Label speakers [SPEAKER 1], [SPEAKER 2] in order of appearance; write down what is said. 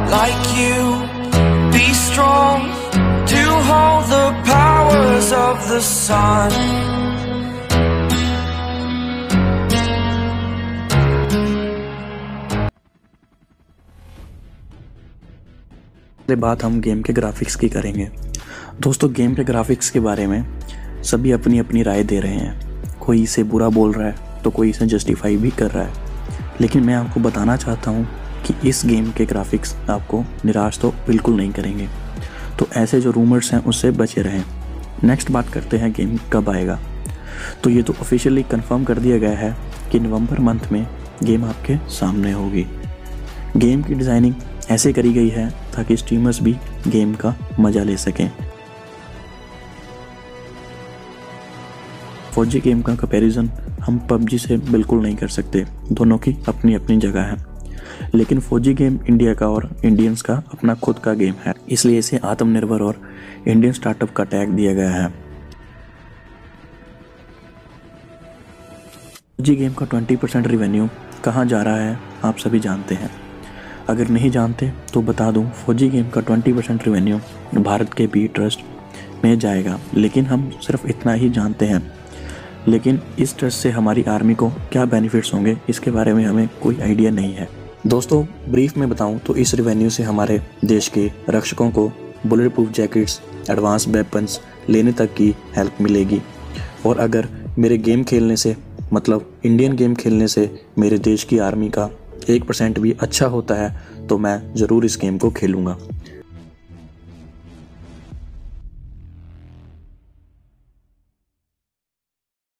[SPEAKER 1] like you. Be strong to hold the powers of the sun.
[SPEAKER 2] बात हम game के graphics की करेंगे। दोस्तों, गेम के ग्राफिक्स के बारे में सभी अपनी अपनी राय दे रहे हैं। कोई इसे बुरा बोल रहा है तो कोई इसे जस्टिफाई भी कर रहा है, लेकिन मैं आपको बताना चाहता हूँ कि इस गेम के ग्राफिक्स आपको निराश तो बिल्कुल नहीं करेंगे। तो ऐसे जो रूमर्स हैं उससे बचे रहें। नेक्स्ट बात करते हैं गेम कब आएगा। तो ये तो ऑफिशियली कंफर्म कर दिया गया है कि नवंबर मंथ में गेम आपके सामने होगी। गेम की डिज़ाइनिंग ऐसे करी गई है ताकि स्ट्रीमर्स भी गेम का मज़ा ले सकें। फौजी गेम का कंपैरिजन हम पबजी से बिल्कुल नहीं कर सकते, दोनों की अपनी अपनी जगह है। लेकिन फौजी गेम इंडिया का और इंडियंस का अपना खुद का गेम है, इसलिए इसे आत्मनिर्भर और इंडियन स्टार्टअप का टैग दिया गया है। फौजी गेम का 20% रेवेन्यू कहाँ जा रहा है आप सभी जानते हैं। अगर नहीं जानते तो बता दूं, फौजी गेम का 20% रेवेन्यू भारत के बी ट्रस्ट में जाएगा। लेकिन हम सिर्फ इतना ही जानते हैं, लेकिन इस ट्रस्ट से हमारी आर्मी को क्या बेनिफिट्स होंगे इसके बारे में हमें कोई आइडिया नहीं है। दोस्तों, ब्रीफ में बताऊं तो इस रेवेन्यू से हमारे देश के रक्षकों को bulletproof jackets, advance weapons लेने तक की हेल्प मिलेगी। और अगर मेरे गेम खेलने से, मतलब इंडियन गेम खेलने से मेरे देश की आर्मी का 1% भी अच्छा होता है तो मैं ज़रूर इस गेम को खेलूँगा।